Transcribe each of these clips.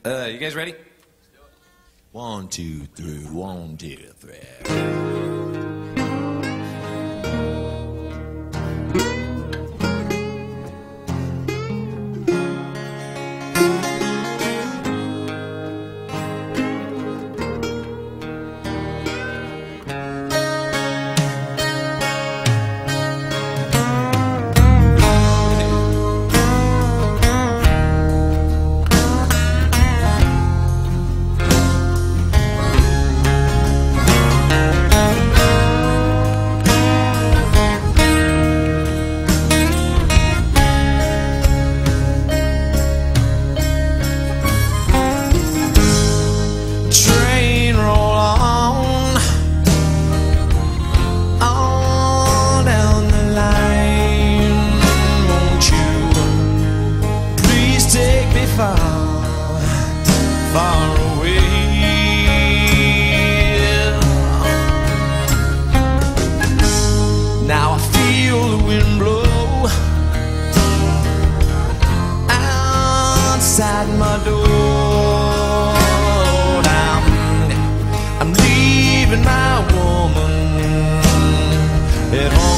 You guys ready? 1, 2, 3. 1, 2, 3. Far away. Now I feel the wind blow outside my door. I'm leaving my woman at home.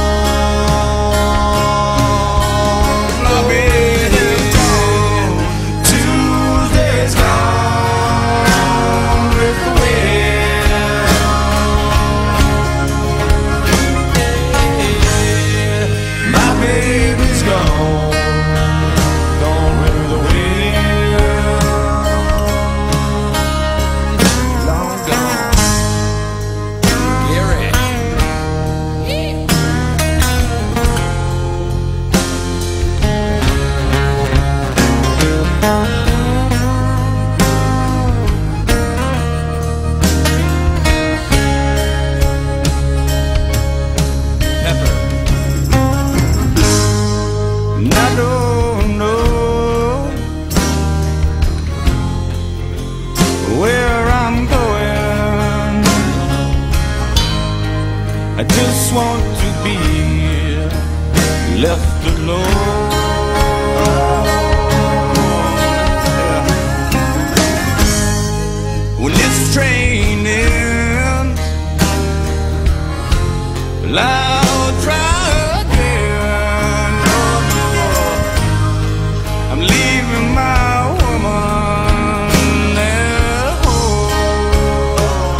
I just want to be left alone. When this train ends, I'll try again. I'm leaving my woman at home.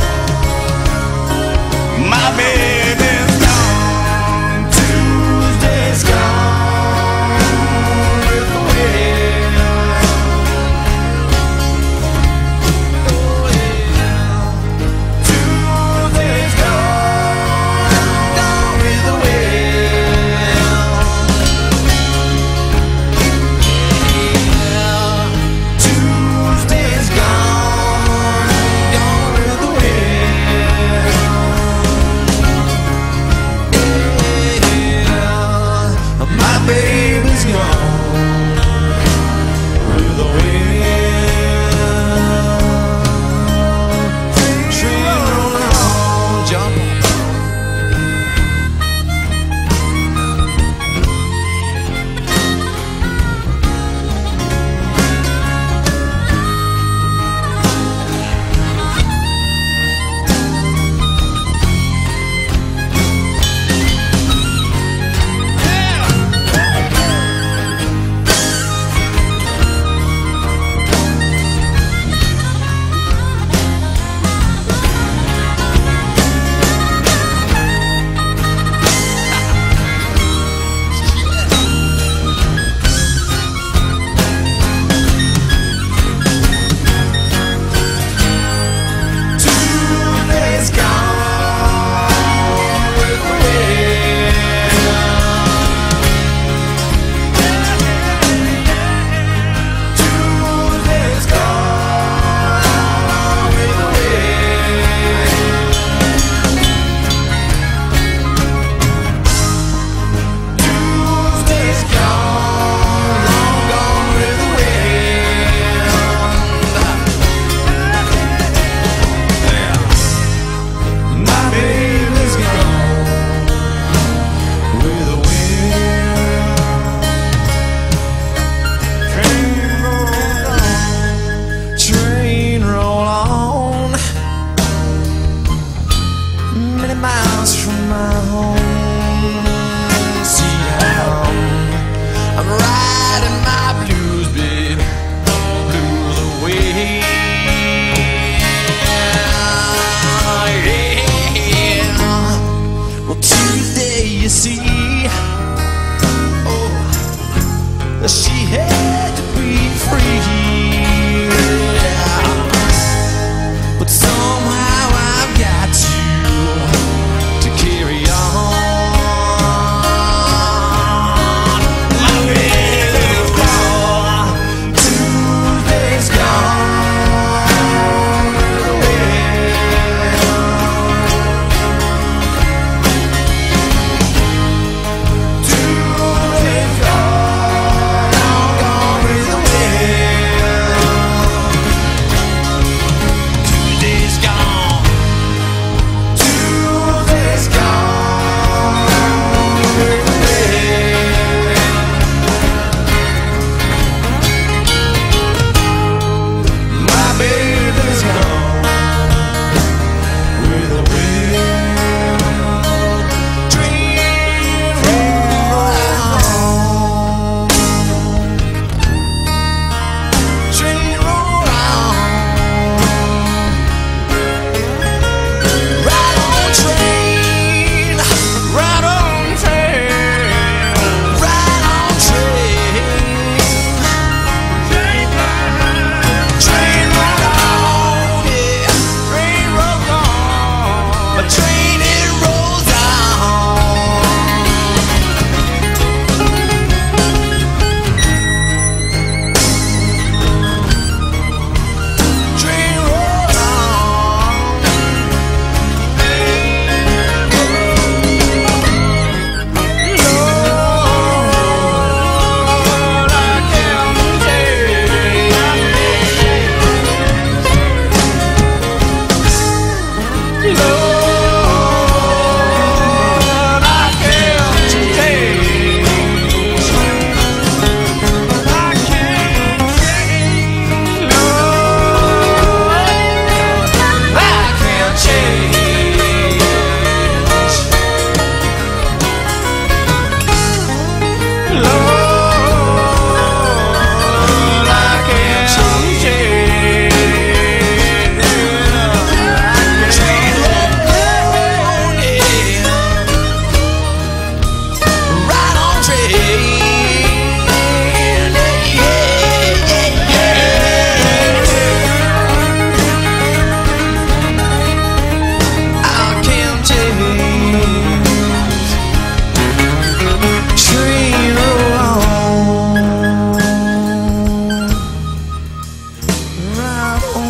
My baby, gone.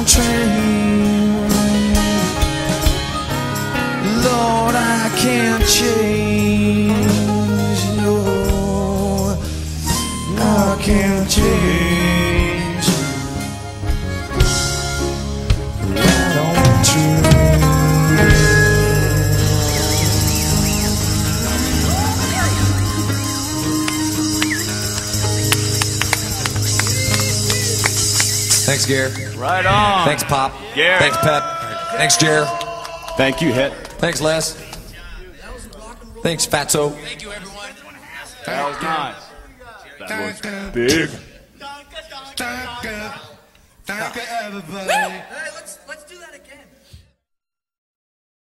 don't change. Lord, I can't change. No, I can't change. I don't change. Thanks, Gare. Right on. Thanks, Pop. Gare. Thanks, Pep. Thanks, Jer. Thank you, Hit. Thanks, Les. Thanks, Fatso. Thank you, everyone. That was nice. That was big. Hey, let's do that again.